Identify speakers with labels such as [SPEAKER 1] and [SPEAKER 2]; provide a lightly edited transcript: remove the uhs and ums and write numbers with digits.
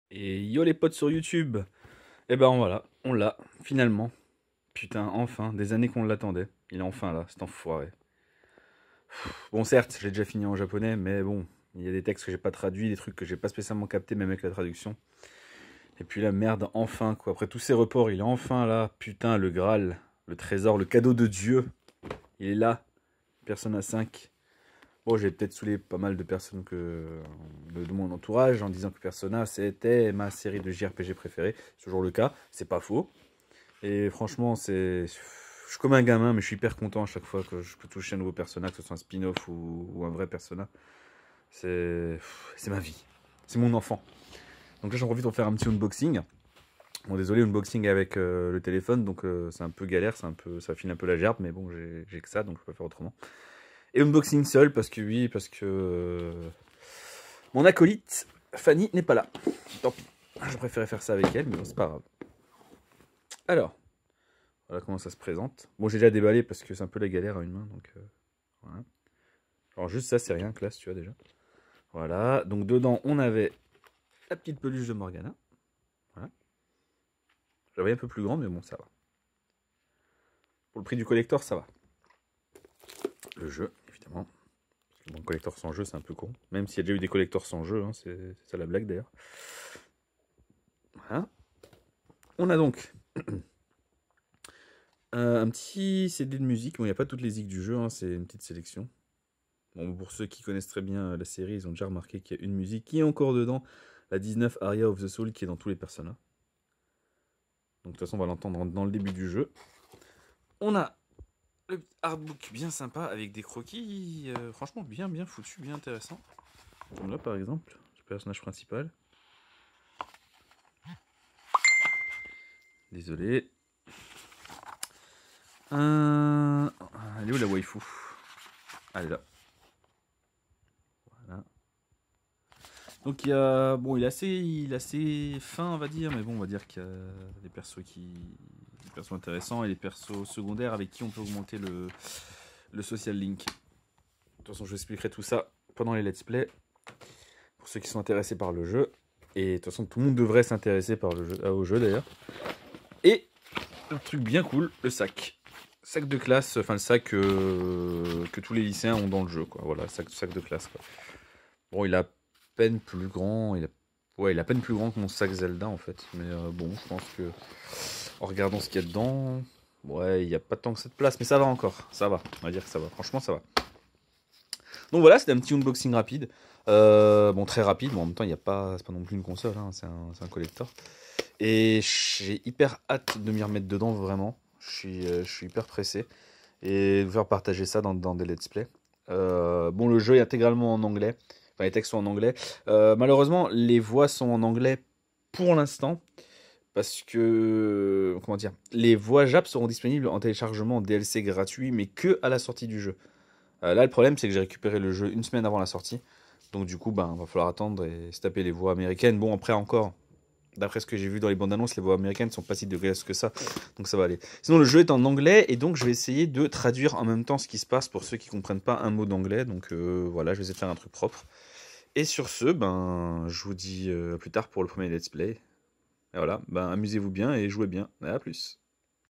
[SPEAKER 1] Et yo les potes sur YouTube. Et ben voilà, on l'a, finalement. Putain, enfin, des années qu'on l'attendait. Il est enfin là, cet enfoiré. Bon, certes, j'ai déjà fini en japonais, mais bon, il y a des textes que j'ai pas traduits, des trucs que j'ai pas spécialement captés, même avec la traduction. Et puis la merde, enfin, quoi. Après tous ces reports, il est enfin là. Putain, le Graal, le trésor, le cadeau de Dieu. Il est là. Persona 5. Bon, j'ai peut-être saoulé pas mal de personnes de mon entourage en disant que Persona c'était ma série de JRPG préférée. C'est toujours le cas, c'est pas faux. Et franchement, je suis comme un gamin, mais je suis hyper content à chaque fois que je peux toucher un nouveau Persona, que ce soit un spin-off ou un vrai Persona. C'est ma vie, c'est mon enfant. Donc là, j'en profite pour faire un petit unboxing. Bon, désolé, unboxing avec le téléphone, donc c'est un peu galère, ça file un peu la gerbe, mais bon, j'ai que ça, donc je peux pas faire autrement. Et unboxing seul, parce que oui, parce que mon acolyte, Fanny, n'est pas là. Tant pis. Je préférais faire ça avec elle, mais bon, c'est pas grave. Alors, voilà comment ça se présente. Bon, j'ai déjà déballé parce que c'est un peu la galère à une main, donc voilà. Alors juste ça, c'est rien, classe, tu vois déjà. Voilà, donc dedans, on avait la petite peluche de Morgana. Voilà. J'avais un peu plus grand, mais bon, ça va. Pour le prix du collector, ça va. Le jeu, évidemment. Parce que bon, collector sans jeu, c'est un peu con. Même s'il y a déjà eu des collectors sans jeu, hein, c'est ça la blague d'ailleurs. Voilà. On a donc un petit CD de musique. Bon, il n'y a pas toutes les zik du jeu, hein, c'est une petite sélection. Bon, pour ceux qui connaissent très bien la série, ils ont déjà remarqué qu'il y a une musique qui est encore dedans, la 19 Aria of the Soul, qui est dans tous les personnages. Donc de toute façon, on va l'entendre dans le début du jeu. On a le artbook bien sympa avec des croquis, franchement bien foutu, bien intéressant. Comme là par exemple, le personnage principal. Désolé. Elle est où la waifu? Elle est là. Voilà. Donc il est assez fin, on va dire, mais bon, on va dire qu'il y a des persos intéressants et des persos secondaires avec qui on peut augmenter le social link. De toute façon, je vous expliquerai tout ça pendant les let's play pour ceux qui sont intéressés par le jeu. Et de toute façon, tout le monde devrait s'intéresser au jeu d'ailleurs. Et un truc bien cool, le sac. Sac de classe, enfin le sac que tous les lycéens ont dans le jeu, quoi. Voilà, sac de classe, quoi. Bon, il a peine plus grand, ouais, il a peine plus grand que mon sac Zelda en fait. Mais bon, je pense que en regardant ce qu'il y a dedans, ouais, il n'y a pas tant que cette place, mais ça va encore, ça va. On va dire que ça va. Franchement, ça va. Donc voilà, c'était un petit unboxing rapide. Bon, très rapide, mais en même temps, c'est pas non plus une console, hein, c'est un collector. Et j'ai hyper hâte de m'y remettre dedans, vraiment. Je suis hyper pressé. Et de vous faire partager ça dans des let's play. Bon, le jeu est intégralement en anglais. Enfin, les textes sont en anglais. Malheureusement, les voix sont en anglais pour l'instant. Parce que, comment dire, les voix Jap seront disponibles en téléchargement en DLC gratuit, mais que à la sortie du jeu. Là, le problème, c'est que j'ai récupéré le jeu une semaine avant la sortie. Donc, du coup, ben, va falloir attendre et se taper les voix américaines. Bon, après, encore, d'après ce que j'ai vu dans les bandes annonces, les voix américaines sont pas si dégueulasses que ça. Donc, ça va aller. Sinon, le jeu est en anglais et donc, je vais essayer de traduire en même temps ce qui se passe pour ceux qui comprennent pas un mot d'anglais. Donc, voilà, je vais essayer de faire un truc propre. Et sur ce, ben, je vous dis à plus tard pour le premier let's play. Et voilà, ben, amusez-vous bien et jouez bien. À plus.